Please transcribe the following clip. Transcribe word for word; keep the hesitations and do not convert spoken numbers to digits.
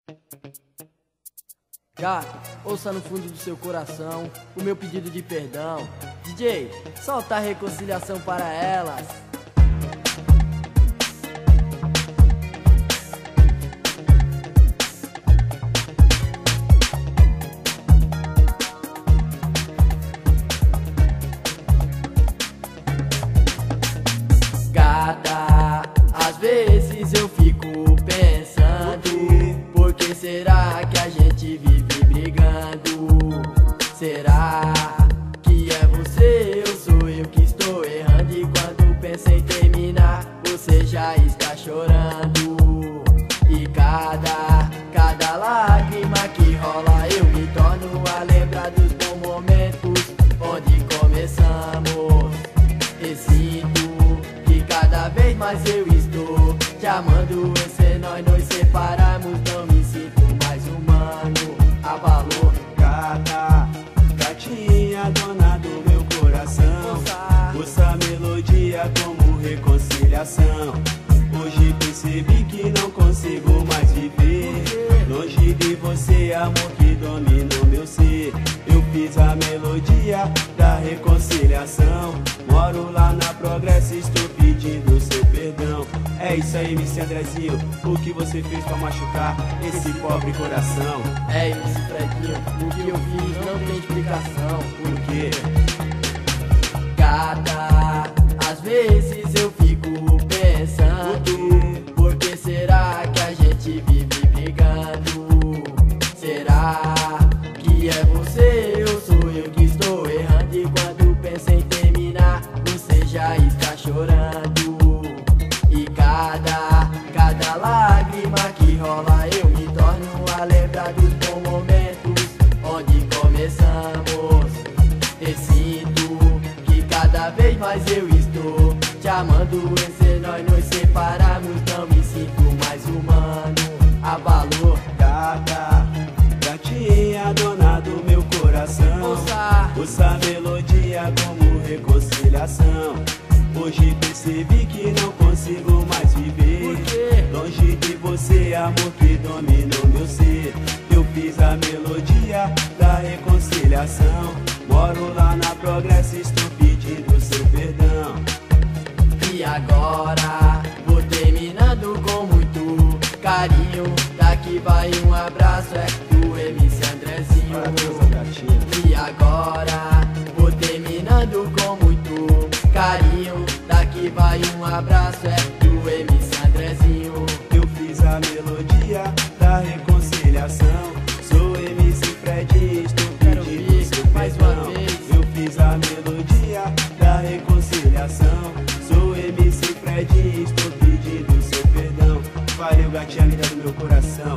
Gato, ouça no fundo do seu coração o meu pedido de perdão. D J, solta a reconciliação para elas. Gata, às vezes eu fico pensando, por que será que a gente vive brigando? Será que é você ou sou eu que estou errando? E quando penso em terminar, você já está chorando. E cada, cada lágrima que rola eu me torno a lembrar dos bons momentos onde começamos. E sinto que cada vez mais eu estou te amando. E se nós nos separarmos, não me sinto mais humano. Abalou, Gata, gatinha, dona do meu coração, ouça a melodia como reconciliação. Hoje percebi que não consigo mais viver longe de você, amor que domina o meu ser. Eu fiz a melodia da reconciliação, moro lá na Progresso, estou pedindo seu perdão. É isso aí, M C Andrezinho, o que você fez pra machucar esse pobre coração? é isso, Fredinho, o que eu fiz não tem explicação. Por quê? Gata, às vezes eu fico pensando, por que será que a gente vive brigando? Será que é você ou sou eu que estou errando? E quando penso em terminar, você já está chorando. E cada, cada lágrima que rola eu me torno a lembrar dos bons momentos onde começamos. E sinto que cada vez mais eu estou te amando. E se nós nos separarmos, não me sinto mais humano. Abalou, Gata, gatinha, dona do meu coração, ouça, ouça a melodia como reconciliação. Hoje percebi que não consigo mais viver por quê? longe de você, amor que domina o meu ser. Eu fiz a melodia da reconciliação, moro lá na Progresso, estou pedindo seu perdão. E agora vou terminando com muito carinho. Daqui vai um abraço, é do M C Andrezinho. E agora vou terminando com muito carinho. Daqui vai um abraço, é do M C Andrezinho. Eu fiz a melodia da reconciliação, sou M C Fred, estou Quero pedindo ouvir seu mais uma perdão. vez. Eu fiz a melodia da reconciliação, sou M C Fred, estou pedindo seu perdão. Valeu, gatinha linda do meu coração.